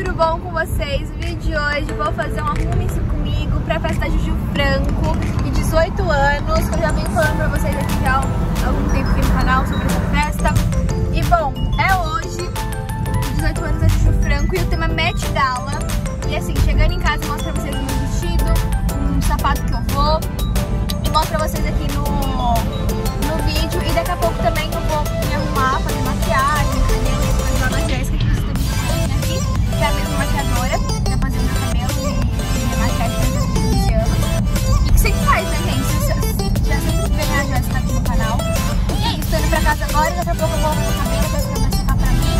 tudo bom com vocês? No vídeo de hoje vou fazer um Arrume-se Comigo pra festa da Juju Franco de 18 anos, que eu já venho falando pra vocês aqui já há algum tempo aqui no canal sobre essa festa. E bom, é hoje, 18 anos da Juju Franco, e o tema Met Gala. E assim, chegando em casa eu mostro pra vocês o meu vestido, um sapato que eu vou, e mostro pra vocês aqui no vídeo. E daqui a pouco também eu vou me arrumar, fazer maquiagem, cabelo, e depois lá na Jéssica, que você também aqui, que é a mesma maquiadora, tá fazendo meu cabelo e minha maquiagem desde os 15 anos. E que sempre faz, né, gente? Já sempre vem a Jéssica aqui no canal. E é isso, tô indo pra casa agora, daqui a pouco eu vou lavar meu cabelo, a Jéssica vai secar pra mim.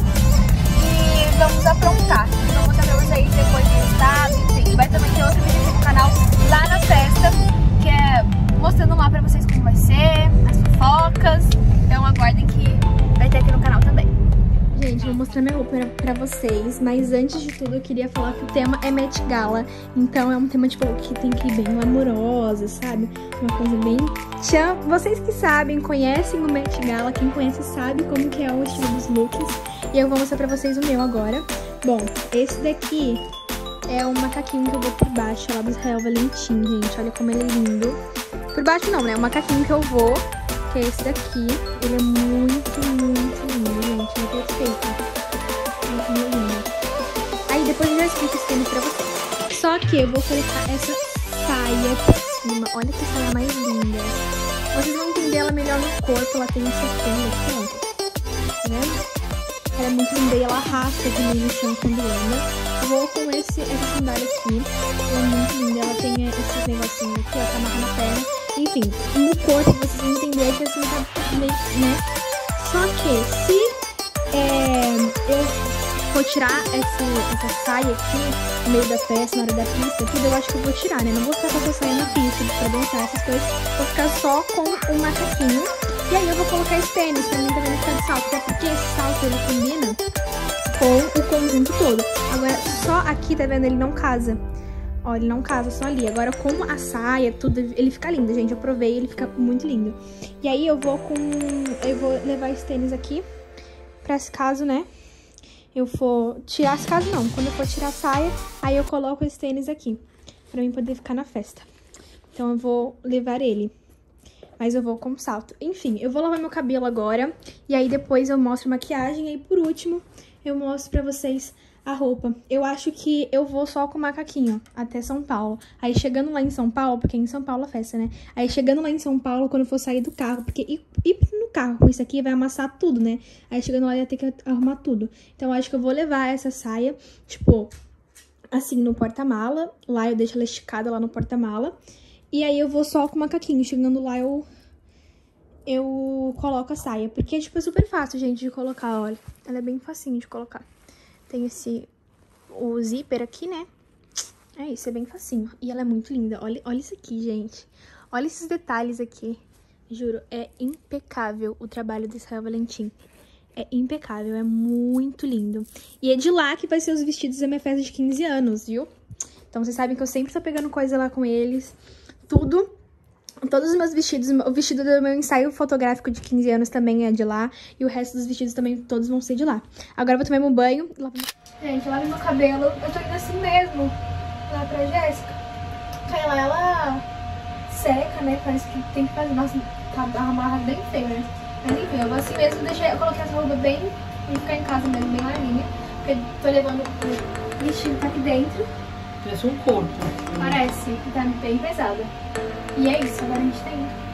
E vamos aprontar. E vou mostrar pra vocês depois do estado, enfim. E vai também ter outro vídeo aqui no canal, lá na festa, que é mostrando lá pra vocês como vai ser, as fofocas. Então aguardem que vai ter aqui no canal também. Gente, vou mostrar minha roupa pra vocês, mas antes de tudo eu queria falar que o tema é Met Gala. Então é um tema, tipo, que tem que ir bem glamourosa, sabe? Uma coisa bem... Tchan! Vocês que sabem, conhecem o Met Gala, quem conhece sabe como que é o estilo dos looks. E eu vou mostrar pra vocês o meu agora. Bom, esse daqui é um macaquinho que eu vou por baixo, lá do Israel Valentim, gente. Olha como ele é lindo. Por baixo não, né? É um macaquinho que eu vou, que é esse daqui. Ele é muito lindo, gente. Ele é perfeito. Muito lindo. Aí depois eu já explico esse tênis pra vocês. Só que eu vou colocar essa saia por cima. Olha que saia mais linda. Vocês vão entender ela melhor no corpo. Ela tem esse fundo aqui, ó. Tá vendo? Ela é muito linda e ela arrasta aqui no chão quando anda. Eu vou com essa sandália aqui. Ela é muito linda. Ela tem esses negocinhos aqui, ó, que amarra na perna. Enfim, no corpo vocês vão entender que assim tá meio, né? Só que se eu for tirar essa saia aqui no meio da festa, na hora da pista, tudo, eu acho que eu vou tirar, né? Não vou ficar com essa saia na pista pra dançar essas coisas. Vou ficar só com o macaquinho. E aí eu vou colocar esse tênis pra mim também ficar de salto. Até porque esse salto ele combina com o conjunto todo. Agora, só aqui, tá vendo? Ele não casa. Ó, ele não casa, só ali. Agora, com a saia, tudo, ele fica lindo, gente. Eu provei, ele fica muito lindo. E aí, eu vou levar esse tênis aqui, pra esse caso, né? Eu for tirar esse caso, não. Quando eu for tirar a saia, aí eu coloco esse tênis aqui, pra mim poder ficar na festa. Então, eu vou levar ele. Mas eu vou com salto. Enfim, eu vou lavar meu cabelo agora. E aí, depois eu mostro a maquiagem. E aí, por último, eu mostro pra vocês a roupa. Eu acho que eu vou só com o macaquinho até São Paulo. Aí chegando lá em São Paulo, porque é em São Paulo a festa, né? Aí chegando lá em São Paulo, quando eu for sair do carro, porque ir no carro com isso aqui vai amassar tudo, né? Aí chegando lá eu ia ter que arrumar tudo. Então eu acho que eu vou levar essa saia, tipo, assim, no porta-mala. Lá eu deixo ela esticada lá no porta-mala. E aí eu vou só com o macaquinho. Chegando lá eu coloco a saia. Porque, tipo, é super fácil, gente, de colocar, olha. Ela é bem facinho de colocar. Tem o zíper aqui, né? É isso, é bem facinho. E ela é muito linda. Olha isso aqui, gente. Olha esses detalhes aqui. Juro, é impecável o trabalho do Israel Valentim. É impecável, é muito lindo. E é de lá que vai ser os vestidos da minha festa de 15 anos, viu? Então, vocês sabem que eu sempre tô pegando coisa lá com eles. Tudo. Todos os meus vestidos, o vestido do meu ensaio fotográfico de 15 anos também é de lá. E o resto dos vestidos também, todos vão ser de lá. Agora eu vou tomar meu banho. Gente, olha meu cabelo. Eu tô indo assim mesmo, lá pra Jéssica. Aí lá ela seca, né? Parece que tem que fazer. Nossa, tá amarrado bem feio, né? Mas enfim, eu vou assim mesmo. Eu coloquei essa roupa bem, pra ficar em casa mesmo, bem larguinha. Porque tô levando o vestido tá aqui dentro. Parece um corpo. Parece que tá bem pesada. E é isso, agora a gente tá indo.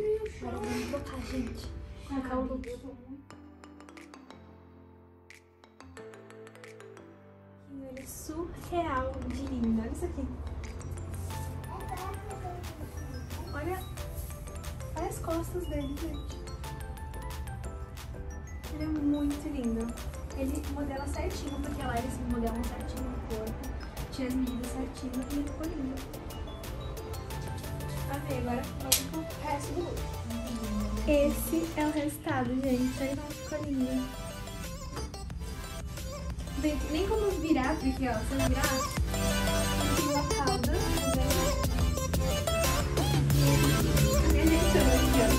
Agora vamos trocar, gente. Colocar o look. Ele é surreal de lindo. Olha isso aqui. Olha as costas dele, gente. Ele é muito lindo. Ele modela certinho, porque lá eles modelam certinho no corpo. Tira as medidas certinho e ele ficou lindo. Amei, agora vamos pro resto do look. Esse é o resultado, gente. Olha como ficou lindo. Nem como virar, porque ó, se eu virar, eu tenho uma cauda, tá vendo? A minha reação aqui, ó.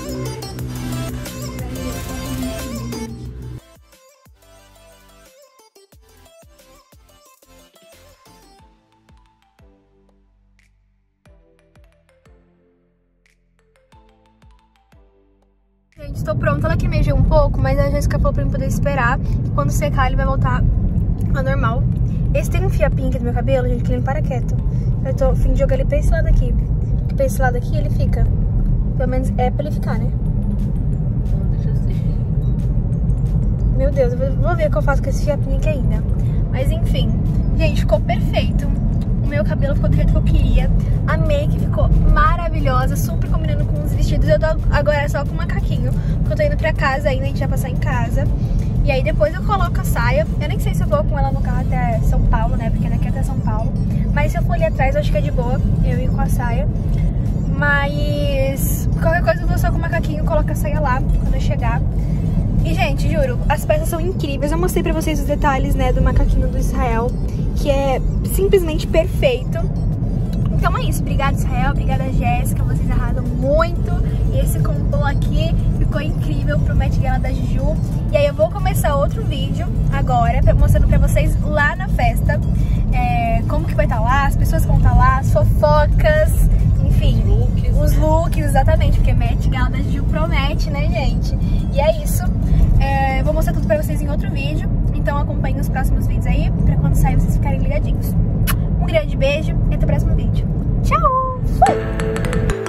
Gente, estou pronta. Ela queimejou um pouco, mas a Jéssica falou pra mim poder esperar. Quando secar, ele vai voltar ao normal. Esse tem um fiapinho aqui no meu cabelo, gente, que ele para quieto. Eu tô a fim de jogar ele pra esse lado aqui. Porque pra esse lado aqui ele fica. Pelo menos é pra ele ficar, né? Não, deixa assim. Meu Deus, eu vou ver o que eu faço com esse fiapinho aqui ainda. Mas enfim, gente, ficou perfeito. O meu cabelo ficou do jeito que eu queria. A make ficou maravilhosa, super combinando com os vestidos. Eu tô agora só com macaquinho, porque eu tô indo pra casa ainda, a gente vai passar em casa. E aí depois eu coloco a saia. Eu nem sei se eu vou com ela no carro até São Paulo, né? Porque daqui até São Paulo. Mas se eu for ali atrás, eu acho que é de boa eu ir com a saia. Mas qualquer coisa eu vou só com o macaquinho, coloco a saia lá quando eu chegar. E, gente, juro, as peças são incríveis. Eu mostrei pra vocês os detalhes, né, do macaquinho do Israel, que é simplesmente perfeito. Então é isso. Obrigada, Israel. Obrigada, Jéssica. Vocês arrasam muito. E esse complô aqui ficou incrível pro Met Gala da Juju. E aí eu vou começar outro vídeo agora, mostrando pra vocês lá na festa. Como que vai estar lá, as pessoas que vão estar lá, as fofocas, enfim. Os looks, exatamente. Porque Met Gala da Juju promete, né, gente? E é isso. Vou mostrar tudo pra vocês em outro vídeo. Então acompanhem os próximos vídeos aí, pra quando sair vocês ficarem ligadinhos. Um grande beijo e até o próximo vídeo. Tchau! Fui!